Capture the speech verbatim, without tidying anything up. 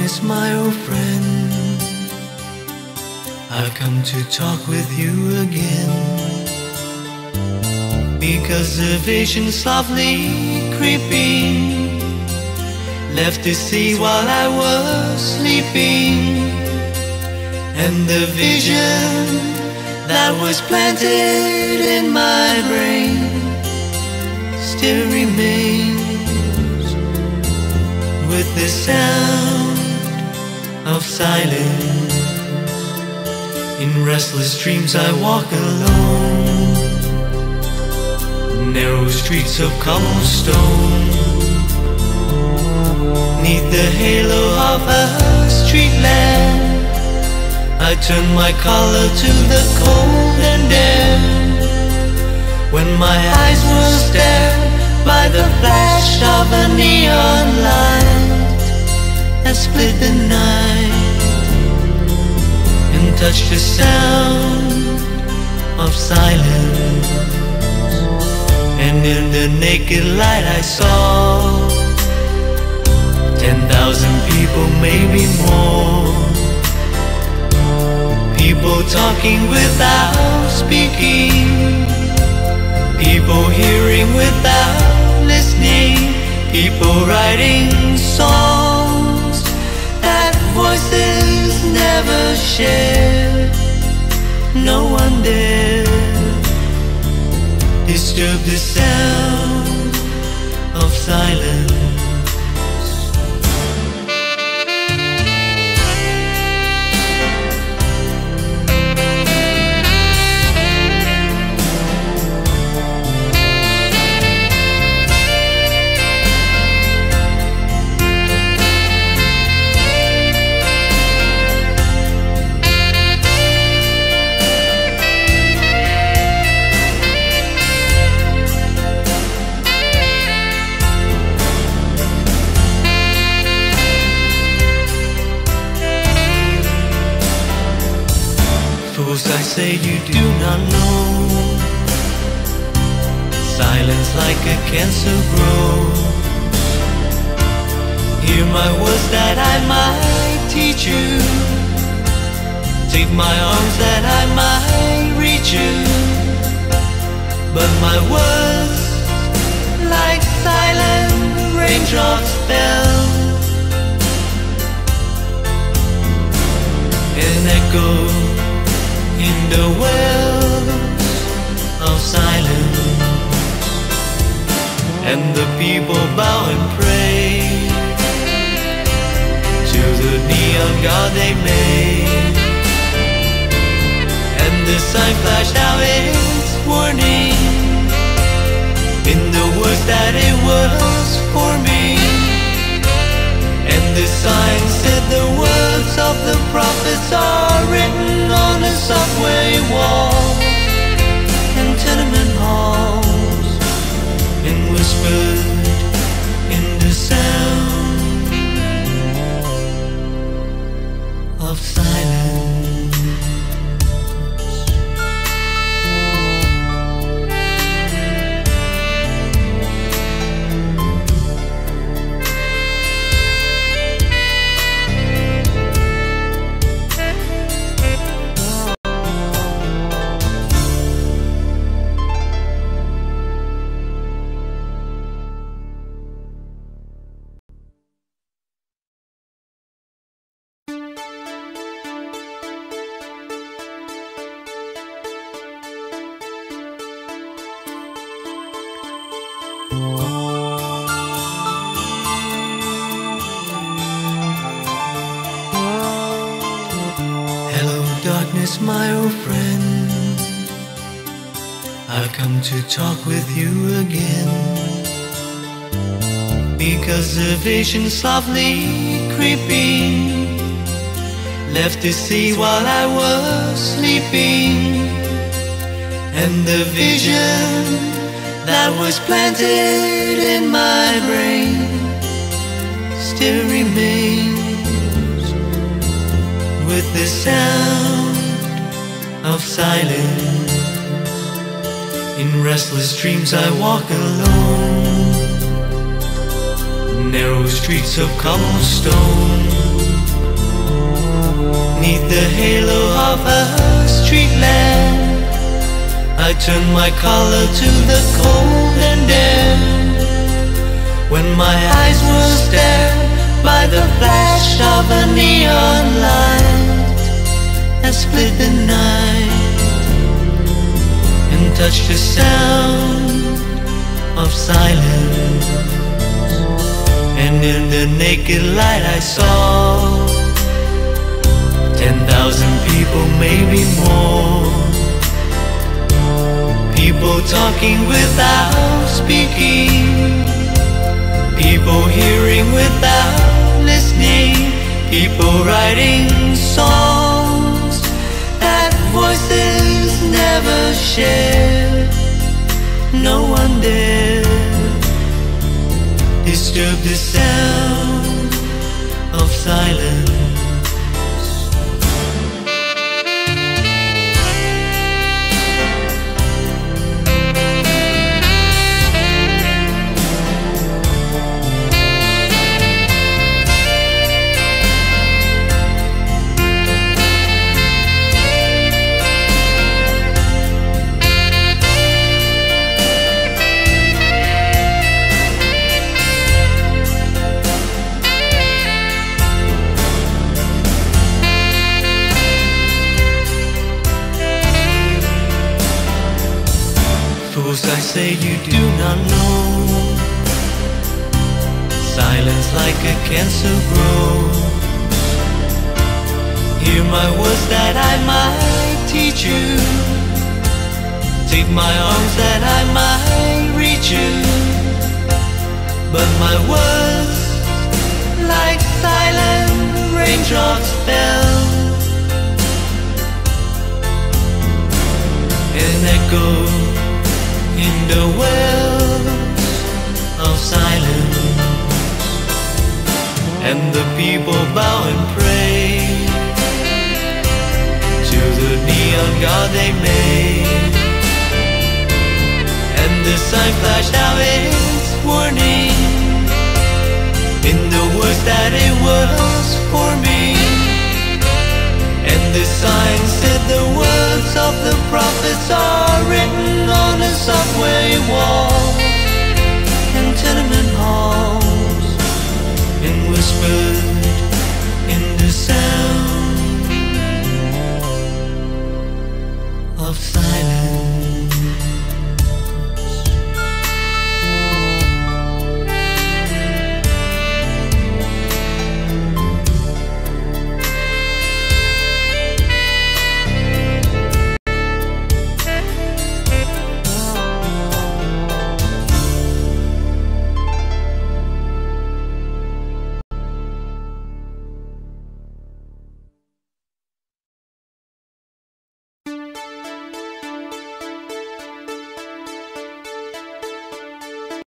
darkness, my old friend, I've come to talk with you again, because the vision softly creeping left the sea while I was sleeping, and the vision that was planted in my brain still remains, with the sound of silence. In restless dreams I walk alone, narrow streets of cobblestone, neath the halo of a street lamp. I turn my collar to the cold and damp, when my eyes were stared by the flash of a neon light that split the night and touched the sound of silence. And in the naked light I saw ten thousand people, maybe more, people talking without speaking, people hearing without listening, people writing songs that voices never shared. No one dared disturb the sound of silence. I say you do not know, silence like a cancer grows. Hear my words that I might teach you, take my arms that I might reach you, but my words like silent raindrops fell and echo in the wells of silence. And the people bow and pray to the neon god they made, and the sign flashed out its warning in the words that it was for me. And the sign said the words of the prophets are written on a subway wall and tenement halls, and whispered in the sound of silence. Hello darkness, my old friend, I've come to talk with you again, because the vision softly creeping left the sea while I was sleeping, and the vision that was planted in my brain still remains, with the sound of silence. In restless dreams I walk alone, narrow streets of cobblestone, 'neath the halo of a street lamp, I turn my collar to the cold and damp. When my eyes were stared by the flash of a neon light that split the night and touched the sound of silence. And in the naked light I saw ten thousand people, maybe more. People talking without speaking, people hearing without listening, people writing songs that voices never shared. No one dared disturb the sound of silence. Fools, I say you do not know, silence like a cancer grows. Hear my words that I might teach you, take my arms that I might reach you. But my words, like silent raindrops, fell and echoed in the wells of silence. And the people bow and pray to the neon god they made. And the sign flashed out its warning in the words that it was for me. And the sign said the words of the prophets are written on the subway walls and tenement halls, and whispered in the sound of silence.